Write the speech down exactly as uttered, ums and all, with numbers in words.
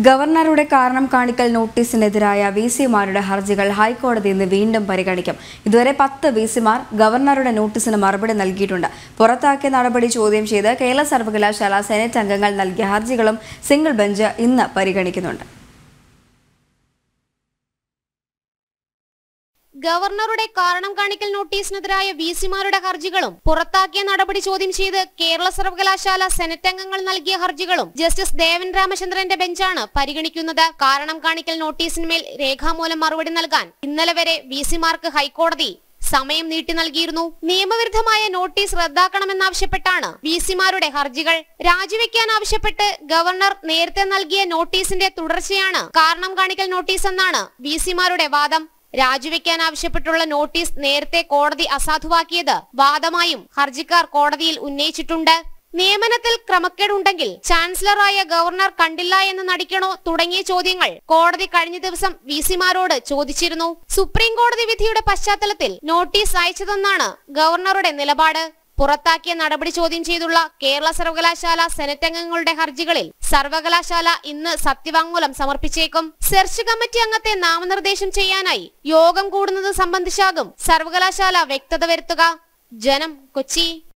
ഗവർണറുടെ കാരണം കാണിക്കൽ നോട്ടീസിനെതിരായ വിസിമാരുടെ ഹർജികൾ ഹൈക്കോടതി ഇന്ന് വീണ്ടും പരിഗണിക്കും. ഇതുവരെ പത്ത് വിസിമാർ ഗവർണറുടെ നോട്ടീസിന് മറുപടി നൽകിയിട്ടുണ്ട്. പുറത്താക്കിയ നടപടി ചോദ്യം ചെയ്ത് കേരള സർവകലാശാല സെനറ്റ് അംഗങ്ങൾ നൽകിയ ഹർജികളും സിംഗിൾ ബെഞ്ച് ഇന്ന് പരിഗണിക്കുന്നുണ്ട്. ഗവർണറുടെ കാരണം കാണിക്കൽ നോട്ടീസിനെതിരായ വിസിമാരുടെ ഹർജികളും പുറത്താക്കിയ നടപടി ചോദ്യം ചെയ്ത് കേരള സർവകലാശാല സെനറ്റ് അംഗങ്ങൾ നൽകിയ ഹർജികളും ജസ്റ്റിസ് ദേവൻ രാമചന്ദ്രന്റെ ബെഞ്ചാണ് പരിഗണിക്കുന്നത്. കാരണം കാണിക്കൽ നോട്ടീസിന്മേൽ രേഖാമൂലം മറുപടി നൽകാൻ ഇന്നലെ വരെ വിസിമാർക്ക് ഹൈക്കോടതി സമയം നീട്ടി നൽകിയിരുന്നു. നിയമവിരുദ്ധമായ നോട്ടീസ് റദ്ദാക്കണമെന്നാവശ്യപ്പെട്ടാണ് വിസിമാരുടെ ഹർജികൾ. രാജിവെക്കാൻ ആവശ്യപ്പെട്ട് ഗവർണർ നേരത്തെ നൽകിയ നോട്ടീസിന്റെ തുടർച്ചയാണ് കാരണം കാണിക്കൽ നോട്ടീസ് എന്നാണ് വിസിമാരുടെ വാദം. രാജിവെക്കാൻ ആവശ്യപ്പെട്ടുള്ള നോട്ടീസ് നേരത്തെ കോടതി അസാധുവാക്കിയത് വാദമായും ഹർജിക്കാർ കോടതിയിൽ ഉന്നയിച്ചിട്ടുണ്ട്. നിയമനത്തിൽ ക്രമക്കേടുണ്ടെങ്കിൽ ചാൻസലറായ ഗവർണർ കണ്ടില്ല എന്ന് നടിക്കണോ തുടങ്ങിയ ചോദ്യങ്ങൾ കോടതി കഴിഞ്ഞ ദിവസം വിസിമാരോട് ചോദിച്ചിരുന്നു. സുപ്രീം കോടതി വിധിയുടെ പശ്ചാത്തലത്തിൽ നോട്ടീസ് അയച്ചതെന്നാണ് ഗവർണറുടെ നിലപാട്. പുറത്താക്കിയ നടപടി ചോദ്യം ചെയ്തുള്ള കേരള സർവകലാശാല സെനറ്റ് അംഗങ്ങളുടെ ഹർജികളിൽ സർവകലാശാല ഇന്ന് സത്യവാങ്മൂലം സമർപ്പിച്ചേക്കും. സെർച്ച് കമ്മിറ്റി അംഗത്തെ നാമനിർദ്ദേശം ചെയ്യാനായി യോഗം കൂടുന്നത് സംബന്ധിച്ചാകും സർവകലാശാല വ്യക്തത വരുത്തുക. ജനം, കൊച്ചി.